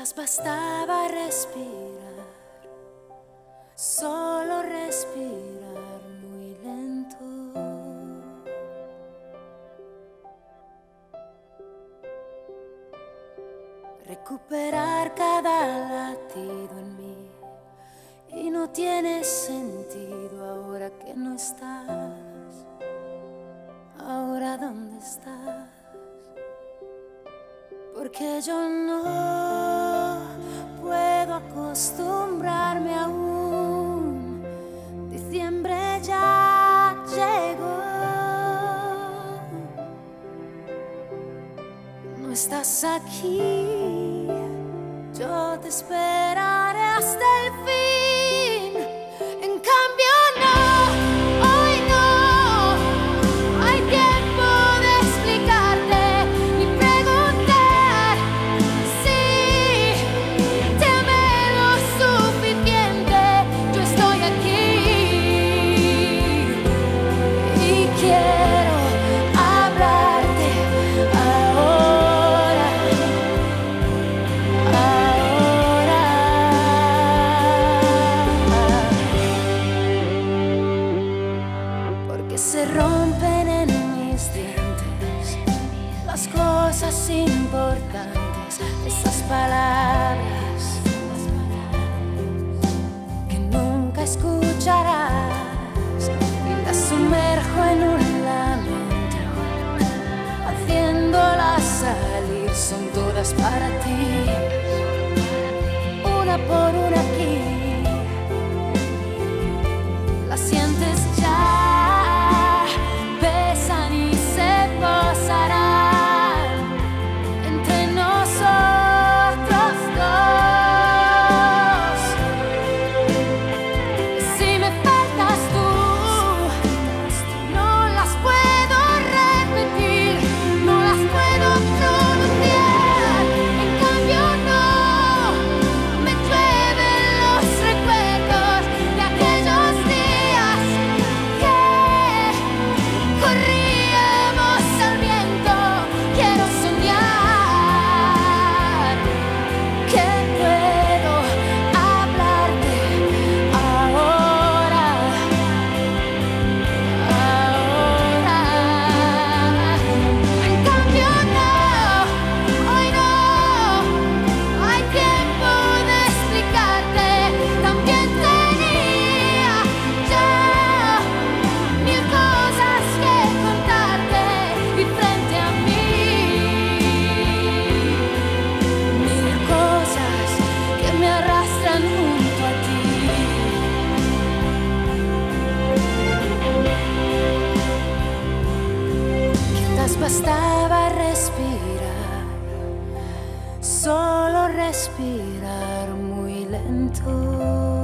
Quizás bastaba respirar, solo respirar muy lento. Recuperar cada latido en mí, y no tiene sentido ahora que no estás. Ahora ¿dónde estás? Porque yo no puedo acostumbrarme aún. Diciembre ya llegó. No estás aquí, yo te esperaré hasta el fin. En cambio no, hoy no hay tiempo de explicarte ni preguntar si te amé lo suficiente. Yo estoy aquí y quiero hablarte ahora, porque se rompen en mis dientes las cosas importantes, esas palabras que nunca escucharás, y las sumerjo en un lamento, haciéndolas salir. Son todas para ti, una por una aquí. Las sientes ya, pesan y se posarán entre nosotros dos. Si me faltas tú, no las puedo repetir, no las puedo pronunciar. En cambio no, me llueven los recuerdos de aquellos días que corríamos al viento. Quiero soñar que puedo hablarte ahora, En cambio no, hoy no hay tiempo de explicarte. También tenía ya mil cosas que contarte, y frente a mí mil cosas que me arrastran junto a ti. Quizás bastaba respirar, solo respirar muy lento.